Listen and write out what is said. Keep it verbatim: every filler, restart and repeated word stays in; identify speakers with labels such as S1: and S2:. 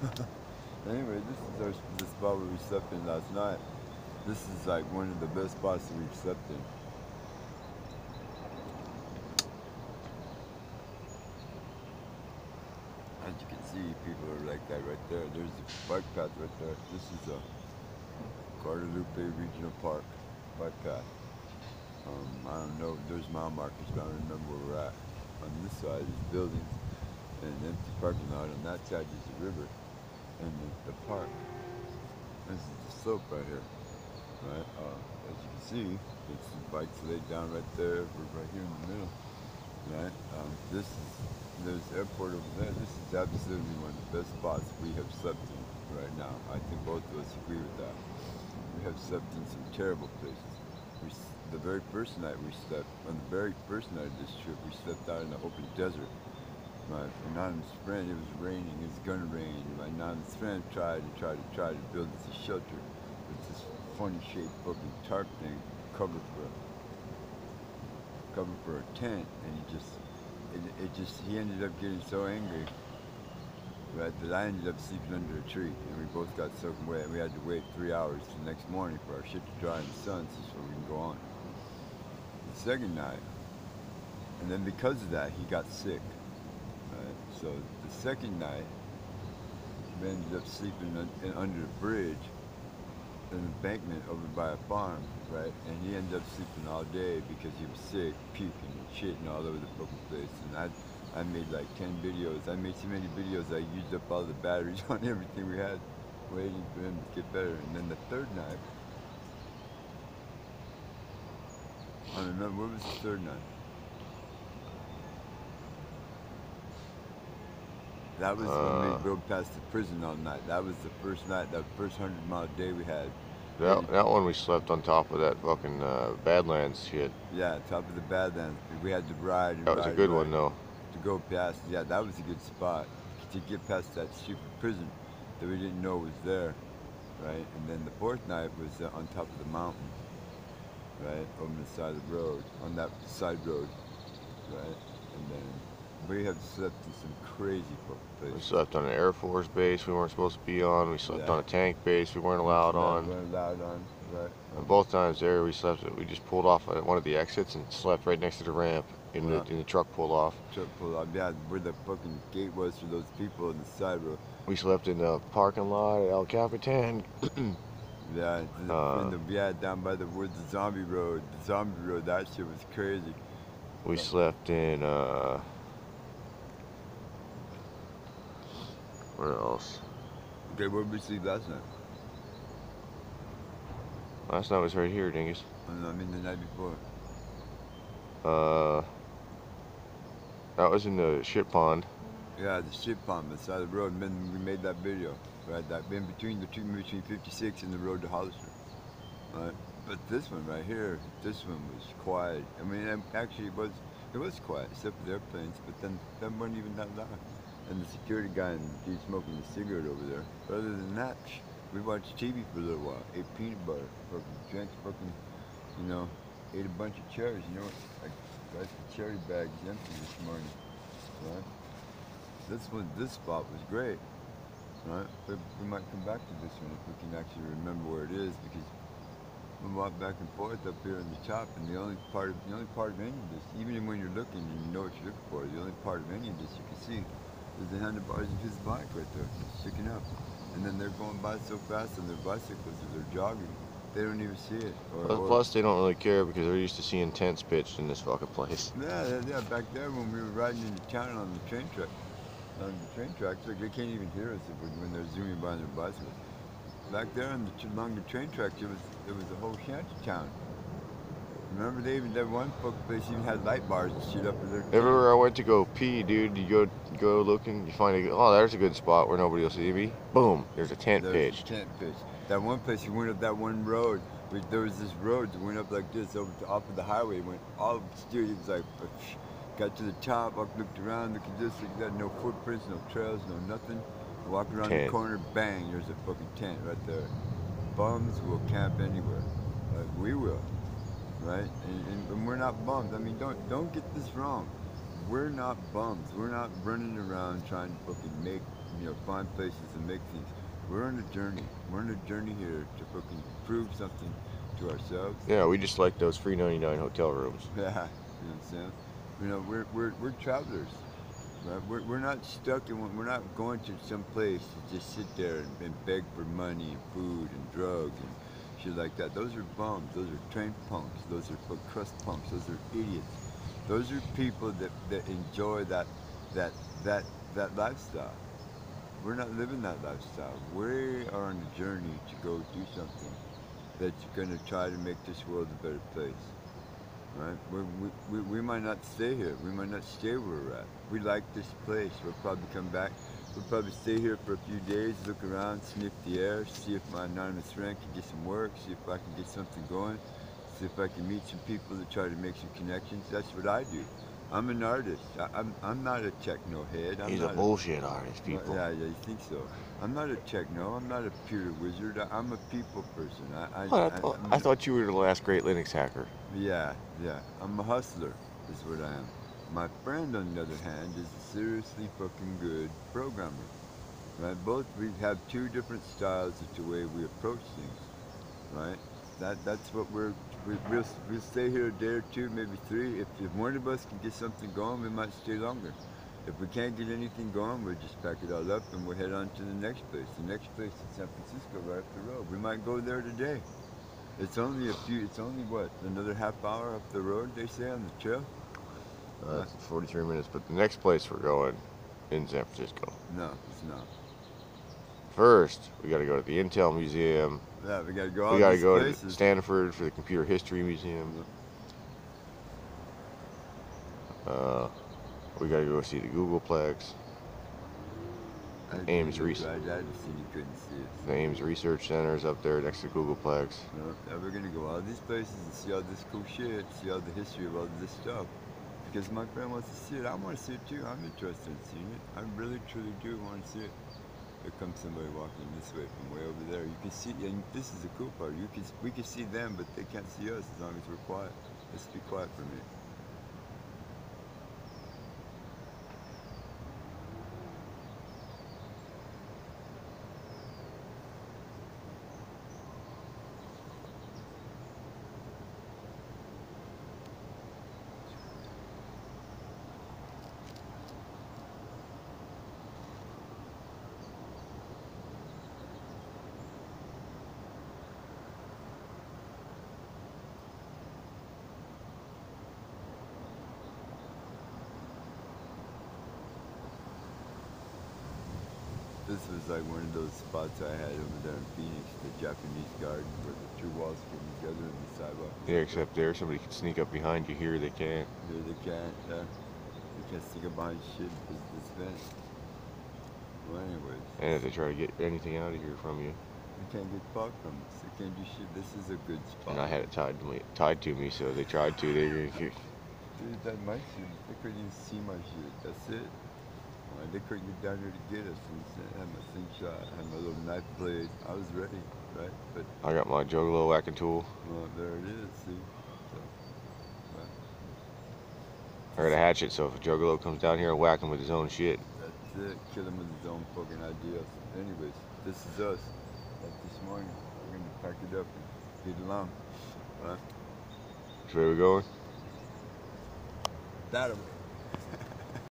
S1: Anyway, this is our, the spot where we slept in last night. This is like one of the best spots that we've slept in. As you can see, people are like that right there. There's a bike path right there. This is a Guadalupe Regional Park bike path. Um, I don't know, there's mile markers, but I don't remember where we're at. On this side is buildings and an empty parking lot. On that side is the river and the, the park. This is the slope right here, right? Uh, as you can see, it's the bikes laid down right there. We're right here in the middle, right? Um, this is, there's the airport over there. This is absolutely one of the best spots we have slept in right now. I think both of us agree with that. We have slept in some terrible places. We, the very first night we slept, on the very first night of this trip, we slept out in the open desert. My anonymous friend, it was raining, it was gonna rain. My anonymous friend tried and tried and tried to build us a shelter with this funny shaped fucking tarp thing covered for a, covered for a tent, and he just, it, it just, he ended up getting so angry, right, that I ended up sleeping under a tree, and we both got soaking wet, and we had to wait three hours till the next morning for our shit to dry in the sun so we can go on. The second night, and then because of that, he got sick. Right? So the second night, we ended up sleeping un under a bridge, an embankment over by a farm, right? And he ended up sleeping all day because he was sick, puking and shitting all over the fucking place. And I, I made like ten videos. I made so many videos I used up all the batteries on everything we had, waiting for him to get better. And then the third night, I don't remember, what was the third night? That was uh, when we drove past the prison all night. That was the first night, that first hundred mile day we had.
S2: That, that one we slept on top of that fucking uh, Badlands shit.
S1: Yeah, top of the Badlands. We had to ride and
S2: That was
S1: ride,
S2: a good
S1: ride
S2: one though.
S1: To go past, yeah, that was a good spot. To get past that stupid prison that we didn't know was there, right? And then the fourth night was uh, on top of the mountain, right? Over the side of the road, on that side road, right? And then we have slept in some crazy places.
S2: We slept on an Air Force base we weren't supposed to be on. We slept yeah. on a tank base we weren't allowed
S1: we
S2: on.
S1: We weren't allowed on, right?
S2: And both times there we slept, we just pulled off at one of the exits and slept right next to the ramp. In the, in the truck pulled off.
S1: Truck pulled off, yeah, where the fucking gate was for those people on the side road.
S2: We slept in the parking lot at El Capitan.
S1: yeah, the, uh, in the, yeah, down by the where the zombie road, the zombie road, that shit was crazy.
S2: We so. slept in, uh, where else?
S1: Okay, where did we sleep last night?
S2: Last night was right here, dingus.
S1: I mean the night before.
S2: Uh, that was in the shit pond.
S1: Yeah, the shit pond beside the road. And then we made that video, right? That in between the two, between fifty-six and the road to Hollister, right? But this one right here, this one was quiet. I mean, actually, it was it was quiet except for the airplanes. But then that wasn't even that loud. And the security guy and he's smoking a cigarette over there. But other than that, we watched T V for a little while. Ate peanut butter, fucking drank fucking, you know, ate a bunch of cherries. You know, like got the cherry bags empty this morning, right? This one, this spot was great, right? But we might come back to this one if we can actually remember where it is, because we walk back and forth up here in the top, and the only part of the only part of any of this, even when you're looking and you know what you're looking for, the only part of any of this you can see is the handlebars of his bike right there, sticking up. And then they're going by so fast on their bicycles or they're jogging, they don't even see it. Or,
S2: plus,
S1: or,
S2: plus, they don't really care because they're used to seeing tents pitched in this fucking place.
S1: Yeah, yeah, back there when we were riding into town on the train track, on the train tracks, like they can't even hear us when they're zooming by on their bicycles. Back there on the, along the train tracks, it was it was a whole shanty town. Remember, they even that one fucking place even had light bars and shit up in there.
S2: Everywhere I went to go pee, dude, you go go looking, you find a, oh, there's a good spot where nobody will see me. Boom, there's a tent
S1: there's
S2: pitch.
S1: A tent pitch. That one place you went up that one road. We, there was this road that went up like this over to, off of the highway. Went all straight. It was like got to the top. I looked around, looked at this, looked at that. No footprints, no trails, no nothing. I walked around tent. the corner, bang! There's a fucking tent right there. Bums will camp anywhere. Like we will. Right, and, and, and we're not bums. I mean, don't don't get this wrong. We're not bums. We're not running around trying to fucking make you know, find places and make things. We're on a journey. We're on a journey here to fucking prove something to ourselves.
S2: Yeah, we just like those free ninety-nine hotel rooms.
S1: Yeah, you know what I'm saying? You know, we're we're we're travelers. Right? We're, we're not stuck in one, we're not going to some place to just sit there and, and beg for money and food and drugs and shit like that. Those are bums. Those are trained punks. Those are fuck crust punks. Those are idiots. Those are people that, that enjoy that that that that lifestyle. We're not living that lifestyle. We are on a journey to go do something that's going to try to make this world a better place. Right? We, we, we, we might not stay here. We might not stay where we're at. We like this place. We'll probably come back. We'll probably stay here for a few days, look around, sniff the air, see if my anonymous friend can get some work, see if I can get something going, see if I can meet some people to try to make some connections. That's what I do. I'm an artist. I, I'm, I'm not a techno head. I'm
S2: He's
S1: not
S2: a bullshit artist, people.
S1: Yeah, yeah, you think so? I'm not a techno. I'm not a pure wizard. I, I'm a people person. I, I,
S2: Oh, I,
S1: I,
S2: thought,
S1: I'm
S2: I thought you were the last great Linux hacker.
S1: Yeah, yeah. I'm a hustler, is what I am. My friend, on the other hand, is a seriously fucking good programmer. Right? Both we have two different styles of the way we approach things. Right? That that's what we're we, we'll we'll stay here a day or two, maybe three. If if one of us can get something going, we might stay longer. If we can't get anything going, we'll just pack it all up and we'll head on to the next place. The next place is San Francisco, right up the road. We might go there today. It's only a few, it's only what, another half hour up the road, they say, on the trail?
S2: Uh, it's forty-three minutes, but the next place we're going in San Francisco.
S1: No, it's not.
S2: First, we got to go to the Intel Museum.
S1: Yeah, we got to go all
S2: We got to
S1: these
S2: go
S1: places.
S2: to Stanford for the Computer History Museum. Uh, we got to go see the Googleplex.
S1: I
S2: Ames
S1: did look
S2: Research.
S1: right at it, see you couldn't see it.
S2: The Ames Research Center is up there next to Googleplex.
S1: No, now we're gonna go all these places and see all this cool shit, see all the history of all this stuff. Because my friend wants to see it, I want to see it too. I'm interested in seeing it. I really, truly do want to see it. There comes somebody walking this way from way over there. You can see, and this is the cool part. You can, we can see them, but they can't see us as long as we're quiet. Let's be quiet for a minute. This was like one of those spots I had over there in Phoenix, the Japanese garden where the two walls came together and the sidewalk.
S2: Yeah, except there somebody can sneak up behind you. Here they can't.
S1: Here they can't, uh, they can't stick up behind shit because it's fenced. Well, anyways.
S2: And if they try to get anything out of here from you.
S1: You can't get fucked from us. They can't do shit. This is a good spot.
S2: And I had it tied to me, tied to me, so they tried to. They,
S1: Dude, that my shit, they couldn't even see my shit. That's it. Uh, they couldn't get down here to get us. And I had my slingshot, I had my little knife blade. I was ready, right? But
S2: I got my juggalo whacking tool.
S1: well, there it is. See. So, well,
S2: I got a hatchet, so if a juggalo comes down here, I'll whack him with his own shit.
S1: that's it. Kill him with his own fucking ideas. Anyways, this is us. Like this morning, we're gonna pack it up and get along. Right?
S2: Which way we going?
S1: That way.